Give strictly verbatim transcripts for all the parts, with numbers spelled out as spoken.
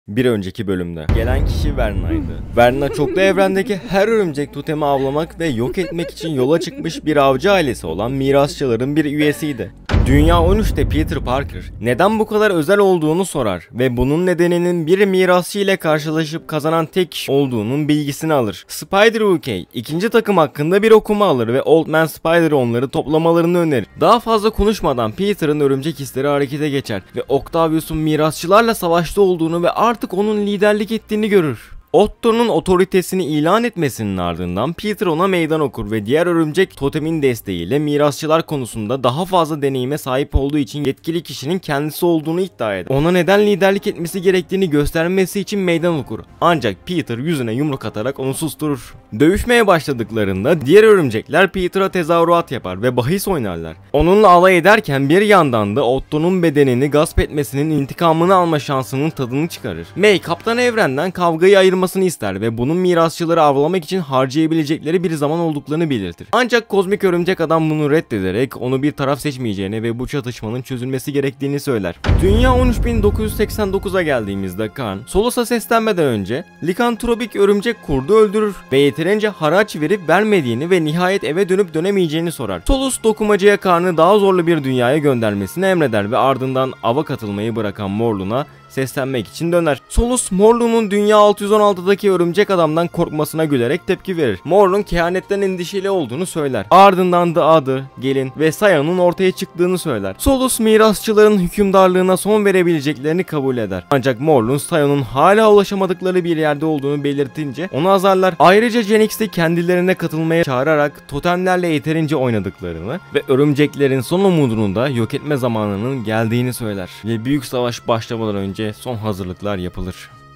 Bir önceki bölümde gelen kişi Verna'ydı. Verna çoklu evrendeki her örümcek totemi avlamak ve yok etmek için yola çıkmış bir avcı ailesi olan mirasçıların bir üyesiydi. Dünya on üçte Peter Parker neden bu kadar özel olduğunu sorar ve bunun nedeninin bir mirasçı ile karşılaşıp kazanan tek kişi olduğunun bilgisini alır. Spider-U K ikinci takım hakkında bir okuma alır ve Old Man Spider onları toplamalarını önerir. Daha fazla konuşmadan Peter'ın örümcek hisleri harekete geçer ve Octavius'un mirasçılarla savaşta olduğunu ve artık onun liderlik ettiğini görür. Otto'nun otoritesini ilan etmesinin ardından Peter ona meydan okur ve diğer örümcek totemin desteğiyle mirasçılar konusunda daha fazla deneyime sahip olduğu için yetkili kişinin kendisi olduğunu iddia eder. Ona neden liderlik etmesi gerektiğini göstermesi için meydan okur. Ancak Peter yüzüne yumruk atarak onu susturur. Dövüşmeye başladıklarında diğer örümcekler Peter'a tezahürat yapar ve bahis oynarlar. Onunla alay ederken bir yandan da Otto'nun bedenini gasp etmesinin intikamını alma şansının tadını çıkarır. May, Kaptan Evren'den kavgayı ayırmasını ister ve bunun mirasçıları avlamak için harcayabilecekleri bir zaman olduklarını belirtir. Ancak kozmik örümcek adam bunu reddederek onu bir taraf seçmeyeceğini ve bu çatışmanın çözülmesi gerektiğini söyler. Dünya on üç bin dokuz yüz seksen dokuz'a geldiğimizde Karn, Solus'a seslenmeden önce likantropik örümcek kurdu öldürür ve yeterince haraç verip vermediğini ve nihayet eve dönüp dönemeyeceğini sorar. Solus dokumacıya Karn'ı daha zorlu bir dünyaya göndermesini emreder ve ardından ava katılmayı bırakan Morlun'a seslenmek için döner. Solus, Morlun'un Dünya altı yüz on altıdaki örümcek adamdan korkmasına gülerek tepki verir. Morlun kehanetten endişeli olduğunu söyler. Ardından da adı, gelin ve Saya'nın ortaya çıktığını söyler. Solus, mirasçıların hükümdarlığına son verebileceklerini kabul eder. Ancak Morlun, Saya'nın hala ulaşamadıkları bir yerde olduğunu belirtince onu azarlar. Ayrıca Genix'i kendilerine katılmaya çağırarak totemlerle yeterince oynadıklarını ve örümceklerin son umudunu da yok etme zamanının geldiğini söyler. Ve büyük savaş başlamadan önce son hazırlıklar yapılır.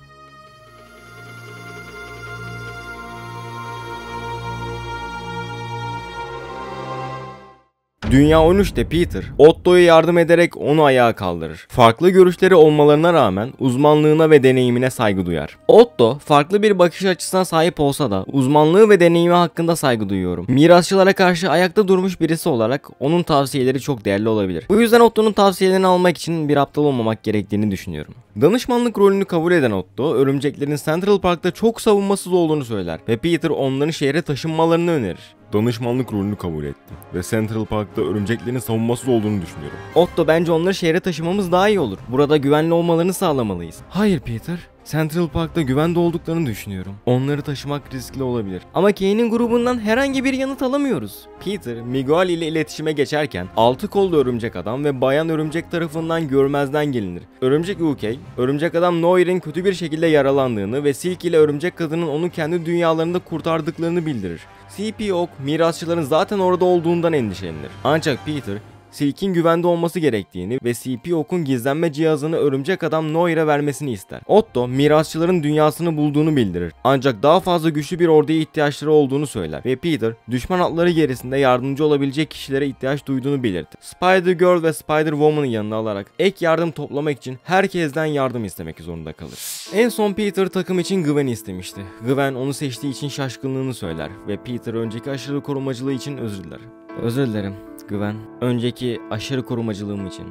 Dünya on üçte Peter, Otto'ya yardım ederek onu ayağa kaldırır. Farklı görüşleri olmalarına rağmen uzmanlığına ve deneyimine saygı duyar. Otto, farklı bir bakış açısına sahip olsa da uzmanlığı ve deneyimi hakkında saygı duyuyorum. Mirasçılara karşı ayakta durmuş birisi olarak onun tavsiyeleri çok değerli olabilir. Bu yüzden Otto'nun tavsiyelerini almak için bir aptal olmamak gerektiğini düşünüyorum. Danışmanlık rolünü kabul eden Otto, örümceklerin Central Park'ta çok savunmasız olduğunu söyler ve Peter onların şehre taşınmalarını önerir. Danışmanlık rolünü kabul ettim ve Central Park'ta örümceklerin savunmasız olduğunu düşünüyorum. Otto, bence onları şehre taşımamız daha iyi olur. Burada güvenli olmalarını sağlamalıyız. Hayır Peter. Central Park'ta güvende olduklarını düşünüyorum. Onları taşımak riskli olabilir. Ama Kane'in grubundan herhangi bir yanıt alamıyoruz. Peter, Miguel ile iletişime geçerken altı kollu örümcek adam ve bayan örümcek tarafından görmezden gelinir. Örümcek U K, örümcek adam Noir'in kötü bir şekilde yaralandığını ve Silk ile örümcek kadının onu kendi dünyalarında kurtardıklarını bildirir. C P O K, mirasçıların zaten orada olduğundan endişelenir. Ancak Peter, Silk'in güvende olması gerektiğini ve C P O K'un gizlenme cihazını örümcek adam Noir'e vermesini ister. Otto, mirasçıların dünyasını bulduğunu bildirir. Ancak daha fazla güçlü bir orduya ihtiyaçları olduğunu söyler ve Peter, düşman hatları gerisinde yardımcı olabilecek kişilere ihtiyaç duyduğunu belirtir. Spider-Girl ve Spider-Woman'ı yanına alarak ek yardım toplamak için herkesten yardım istemek zorunda kalır. En son Peter takım için Gwen'i istemişti. Gwen onu seçtiği için şaşkınlığını söyler ve Peter önceki aşırı korumacılığı için özür diler. Özür dilerim Gwen, önceki aşırı korumacılığım için.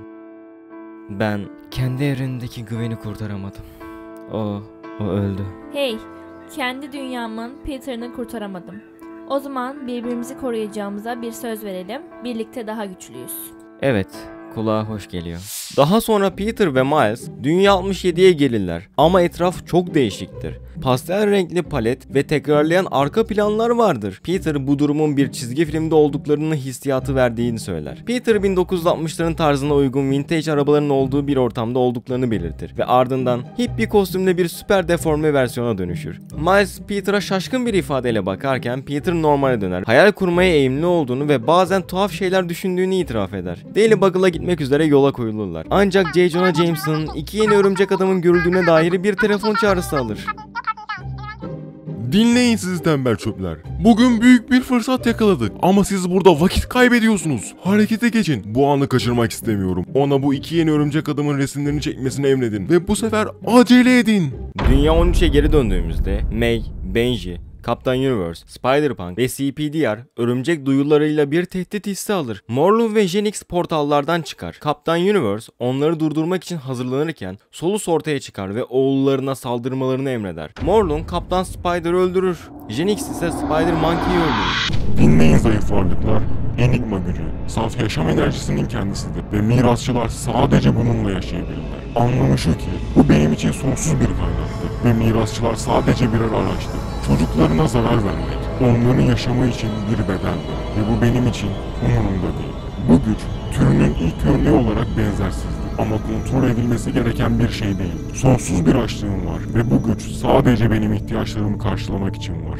Ben kendi evrenindeki Gwen'i kurtaramadım. O, o öldü. Hey, kendi dünyamın Peter'ını kurtaramadım. O zaman birbirimizi koruyacağımıza bir söz verelim. Birlikte daha güçlüyüz. Evet, kulağa hoş geliyor. Daha sonra Peter ve Miles Dünya altmış yediye gelirler ama etraf çok değişiktir. Pastel renkli palet ve tekrarlayan arka planlar vardır. Peter bu durumun bir çizgi filmde olduklarını hissiyatı verdiğini söyler. Peter bin dokuz yüz altmışların tarzına uygun vintage arabaların olduğu bir ortamda olduklarını belirtir ve ardından hippie kostümle bir süper deforme versiyona dönüşür. Miles Peter'a şaşkın bir ifadeyle bakarken Peter normale döner. Hayal kurmaya eğilimli olduğunu ve bazen tuhaf şeyler düşündüğünü itiraf eder. Daily Buggle'a gitmek üzere yola koyulurlar. Ancak J. Jonah Jameson'ın iki yeni örümcek adamın görüldüğüne dair bir telefon çağrısı alır. Dinleyin sizi tembel çöpler. Bugün büyük bir fırsat yakaladık ama siz burada vakit kaybediyorsunuz. Harekete geçin. Bu anı kaçırmak istemiyorum. Ona bu iki yeni örümcek adamın resimlerini çekmesini emredin ve bu sefer acele edin. Dünya on üçe geri döndüğümüzde May, Benji, Kaptan Universe, Spider-Punk ve C P D R örümcek duyularıyla bir tehdit hissi alır. Morlun ve Genix portallardan çıkar. Kaptan Universe onları durdurmak için hazırlanırken Solus ortaya çıkar ve oğullarına saldırmalarını emreder. Morlun Kaptan Spider'ı öldürür. Genix ise Spider-Monkey'i öldürür. Dinleyin zayıf varlıklar. Enigma gücü, saf yaşam enerjisinin kendisidir ve mirasçılar sadece bununla yaşayabilirler. Anlamı şu ki, bu benim için sonsuz bir kaynaktır ve mirasçılar sadece birer araçtır. Çocuklarına zarar vermek, onların yaşamı için bir bedeldir ve bu benim için umurumda değil. Bu güç, türünün ilk örneği olarak benzersizdir ama kontrol edilmesi gereken bir şey değil. Sonsuz bir açlığım var ve bu güç sadece benim ihtiyaçlarımı karşılamak için var.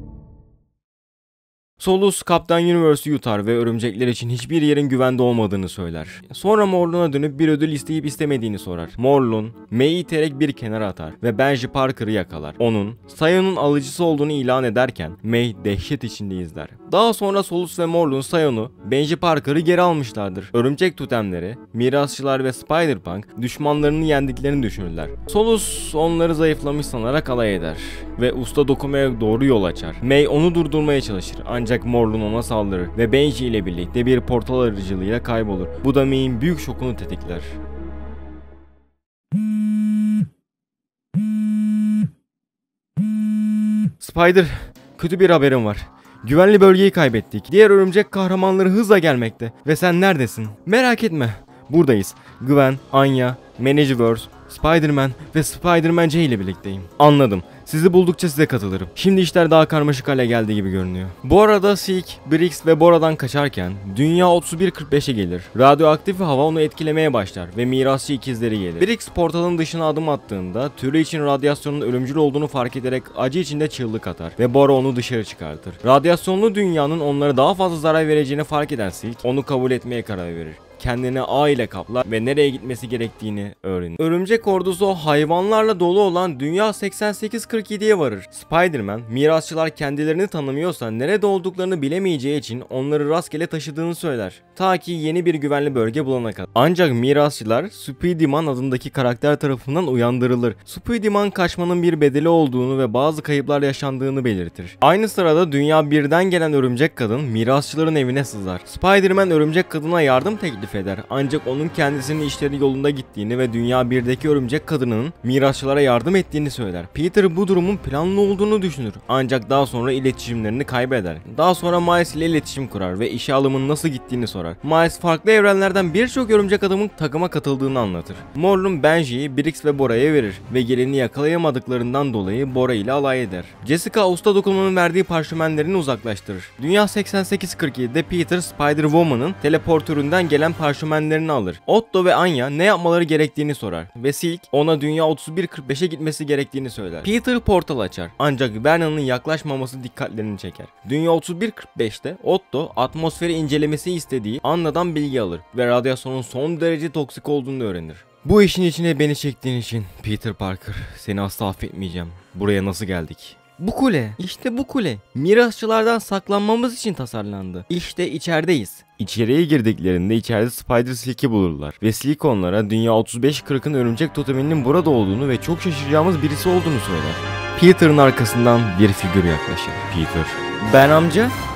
Solus Kaptan Universe'ü yutar ve örümcekler için hiçbir yerin güvende olmadığını söyler. Sonra Morlun'a dönüp bir ödül isteyip istemediğini sorar. Morlun, May'i iterek bir kenara atar ve Benji Parker'ı yakalar. Onun, Sion'un alıcısı olduğunu ilan ederken May dehşet içinde izler. Daha sonra Solus ve Morlun Sion'u, Benji Parker'ı geri almışlardır. Örümcek totemleri, mirasçılar ve Spider-Punk düşmanlarını yendiklerini düşünürler. Solus onları zayıflamış sanarak alay eder ve usta dokumaya doğru yol açar. May onu durdurmaya çalışır ancak Morlun ona saldırır ve Benji ile birlikte bir portal aracılığıyla kaybolur. Bu da May'in büyük şokunu tetikler. Spider, kötü bir haberim var. Güvenli bölgeyi kaybettik. Diğer örümcek kahramanları hızla gelmekte. Ve sen neredesin? Merak etme. Buradayız. Gwen, Anya, Manageverse, Spider-Man ve Spider-Man J ile birlikteyim. Anladım. Sizi buldukça size katılırım. Şimdi işler daha karmaşık hale geldiği gibi görünüyor. Bu arada Silk, Brix ve Bora'dan kaçarken Dünya otuz bir kırk beşe gelir. Radyoaktif hava onu etkilemeye başlar ve mirasçı ikizleri gelir. Brix portalın dışına adım attığında türü için radyasyonun ölümcül olduğunu fark ederek acı içinde çığlık atar ve Bora onu dışarı çıkartır. Radyasyonlu dünyanın onlara daha fazla zarar vereceğini fark eden Silk onu kabul etmeye karar verir. Kendini ağ ile kaplar ve nereye gitmesi gerektiğini öğrenir. Örümcek ordusu hayvanlarla dolu olan Dünya seksen sekiz kırk yediye varır. Spider-Man, mirasçılar kendilerini tanımıyorsa nerede olduklarını bilemeyeceği için onları rastgele taşıdığını söyler. Ta ki yeni bir güvenli bölge bulana kadar. Ancak mirasçılar Spider-Man adındaki karakter tarafından uyandırılır. Spider-Man kaçmanın bir bedeli olduğunu ve bazı kayıplar yaşandığını belirtir. Aynı sırada Dünya birden gelen örümcek kadın mirasçıların evine sızar. Spider-Man örümcek kadına yardım teklif eder ancak onun kendisinin işleri yolunda gittiğini ve Dünya birdeki örümcek kadının mirasçılara yardım ettiğini söyler. Peter bu durumun planlı olduğunu düşünür ancak daha sonra iletişimlerini kaybeder. Daha sonra Miles ile iletişim kurar ve işe alımın nasıl gittiğini sorar. Miles farklı evrenlerden birçok örümcek adamın takıma katıldığını anlatır. Morlun Benji'yi Brix ve Bora'ya verir ve gelini yakalayamadıklarından dolayı Bora ile alay eder. Jessica usta dokumanın verdiği parşömenlerini uzaklaştırır. Dünya seksen sekiz kırk yedide Peter Spider-Woman'ın teleportöründen gelen parşömenlerini alır. Otto ve Anya ne yapmaları gerektiğini sorar ve Silk ona Dünya otuz bir kırk beşe gitmesi gerektiğini söyler. Peter portal açar ancak Vernon'un yaklaşmaması dikkatlerini çeker. Dünya otuz bir kırk beşte Otto atmosferi incelemesi istediği Anna'dan bilgi alır ve radyasyonun son derece toksik olduğunu öğrenir. Bu işin içine beni çektiğin için Peter Parker, seni asla affetmeyeceğim. Buraya nasıl geldik? Bu kule, işte bu kule. Mirasçılardan saklanmamız için tasarlandı. İşte içerideyiz. İçeriye girdiklerinde içeride Spider-Silk'i bulurlar ve Silk onlara Dünya otuz beş kırkın örümcek toteminin burada olduğunu ve çok şaşıracağımız birisi olduğunu söyler. Peter'ın arkasından bir figür yaklaşır. Peter, ben amca.